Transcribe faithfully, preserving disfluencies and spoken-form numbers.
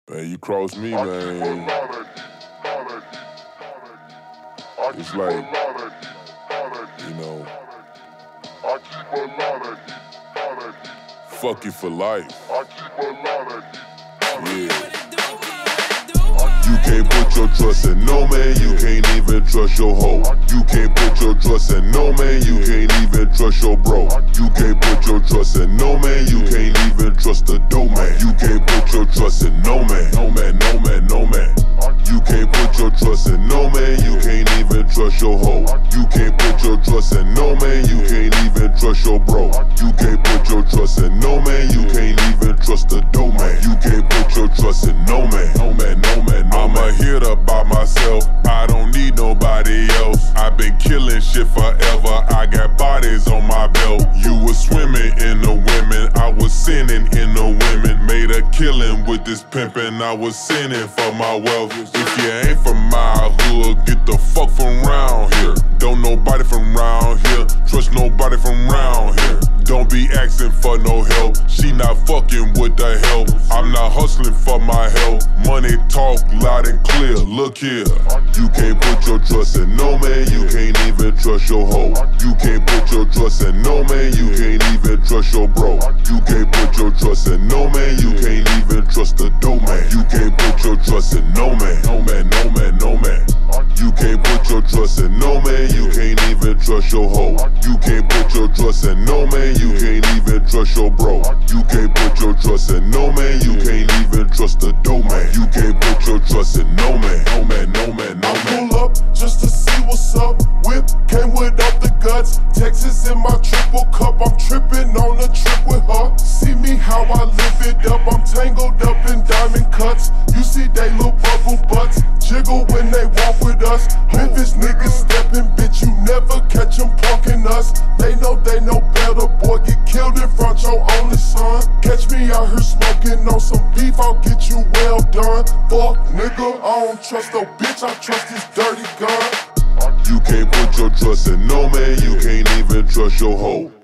Man, you cross me, man. It's like, you know, fuck you for life. Yeah. You can't put your trust in no man, you can't even trust your hoe. You can't put your trust in no man, you can't even trust your bro. You can't put your trust in no man, you can't even trust the dope man. You can't put your trust in no man, no man, no man, no man. You can't put your trust in no man, you can't even trust your hoe. You can't put your trust in no man, you can't even trust your bro. You can't put your trust in no man, you can't even trust the dope man. You can't put your trust in no man, no man, no man, no man. I'm a hitter by myself, I don't need nobody else. I've been killing shit forever, I got bodies on my belt. You was swimming in the women, I was sinning in the women. Made a killing with this pimpin', I was sinning for my wealth. If you ain't from my hood, get the fuck from round here. Don't nobody from round here, trust nobody from round here. Don't be asking for no help, she not fucking with the help. I'm not hustling for my help, money talk loud and clear. Look here, you can't put your trust in no man, you can't even trust your hoe. You can't put your trust in no man, you can't even trust your bro. You can't put your trust in no man, you can't even trust the dope man. You can't put your trust in no man, no man, no man, no man. You can't put your trust in no man, you can't even trust your hoe. You can't put your trust in no man, you can't even trust your bro. You can't put your trust in no man, you can't even trust the dope man. You can't put your trust in no man, no man, no man, no man. I pull up just to see what's up. Whip came without the guts. Texas in my triple cup, I'm tripping on a trip with her. See me how I live it up, I'm tangled up in diamond cuts. You see they little bubble butts jiggle when they walk with us. Memphis niggas stepping, bitch, you never catch them punking us. They know they know better, boy, get killed in front your only son. Catch me out here smoking on some beef, I'll get you well done. Fuck nigga, I don't trust no bitch, I trust this dirty gun. You can't put your trust in no man, you can't even trust your hoe.